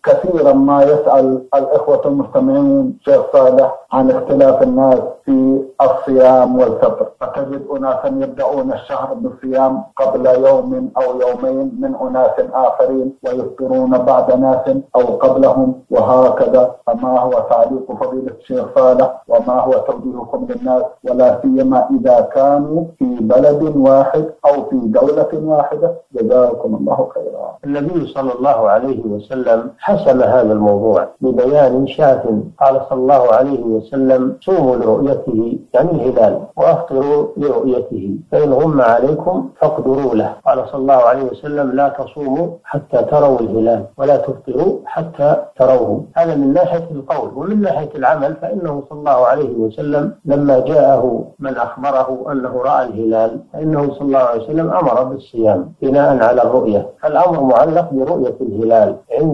كثيرا ما يسأل الإخوة المستمعون شيخ صالح عن اختلاف الناس في الصيام والفطر، فتجد أناسا يبدأون الشهر بالصيام قبل يوم أو يومين من أناس آخرين، ويفطرون بعد ناس أو قبلهم، وهكذا. فما هو تعليق فضيلة الشيخ صالح وما هو توجيهكم للناس، ولا سيما إذا كانوا في بلد واحد أو في دولة واحدة؟ جزاكم الله خيرا. النبي صلى الله عليه وسلم حسم هذا الموضوع ببيان شاف، قال صلى الله عليه وسلم: صوموا لرؤيته يعني الهلال، وافطروا لرؤيته، فإن غم عليكم فاقدروا له. قال صلى الله عليه وسلم: لا تصوموا حتى تروا الهلال ولا تفطروا حتى تروه. هذا من ناحية القول. ومن ناحية العمل فإنه صلى الله عليه وسلم لما جاءه من أخبره أنه رأى الهلال فإنه صلى الله عليه وسلم أمر بالصيام بناء على الرؤية. الأمر معلق برؤية الهلال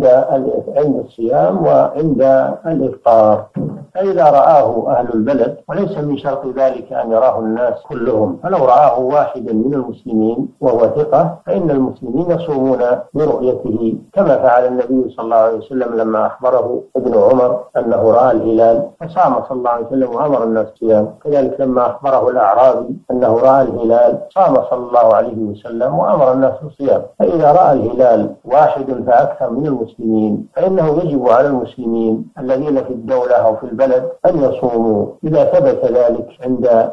عند الصيام وعند الإفطار. فإذا رآه أهل البلد، وليس من شرط ذلك أن يراه الناس كلهم، فلو رآه واحد من المسلمين وهو ثقة فإن المسلمين يصومون برؤيته، كما فعل النبي صلى الله عليه وسلم لما أخبره ابن عمر أنه رأى الهلال فصام صلى الله عليه وسلم وأمر الناس بالصيام. كذلك لما أخبره الأعرابي أنه رأى الهلال صام صلى الله عليه وسلم وأمر الناس بالصيام. فإذا رأى الهلال واحد فأكثر من المسلمين فإنه يجب على المسلمين الذين في الدولة أو في البلد أن يصوموا إذا ثبت ذلك عند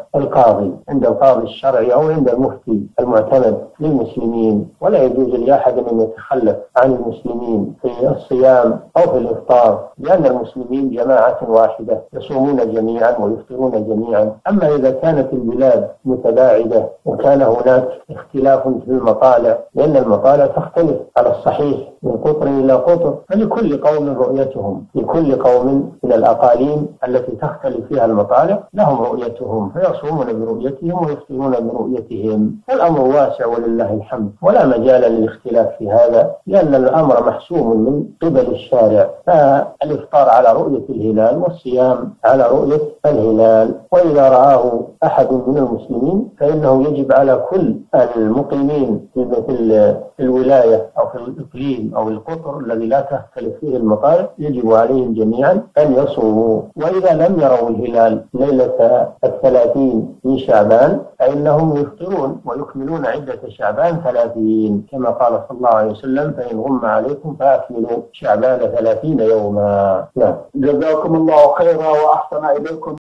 القاضي الشرعي أو عند المفتي المعتمد للمسلمين. ولا يجوز لأحد أن يتخلف عن المسلمين في الصيام أو في الإفطار، لأن المسلمين جماعة واحدة يصومون جميعا ويفطرون جميعا. أما إذا كانت البلاد متباعدة وكان هناك اختلاف في المطالع، لأن المطالع تختلف على الصحيح من قطر إلى قطر، فلكل قوم رؤيتهم، لكل قوم من الأقاليم التي تختلف فيها المطالع لهم رؤيتهم، فيصومون برؤيتهم ويفطرون برؤيتهم. والأمر واسع ولله الحمد، ولا مجال للاختلاف في هذا، لأن الأمر محسوم من قبل الشارع. فالإفطار على رؤية الهلال والصيام على رؤية الهلال. وإذا رآه أحد من المسلمين فإنه يجب على كل المقيمين في الولاية أو في الإقليم أو القطر الذي لا تختلف فيه المطالع، يجب عليهم جميعا أن يصوموا. وإذا لم يروا الهلال ليلة 30 من شعبان فإنهم يفطرون ويكملون عدة شعبان 30، كما قال صلى الله عليه وسلم: فإن غم عليكم فأكملوا شعبان 30 يوما. جزاكم الله خيرا وأحسن إليكم.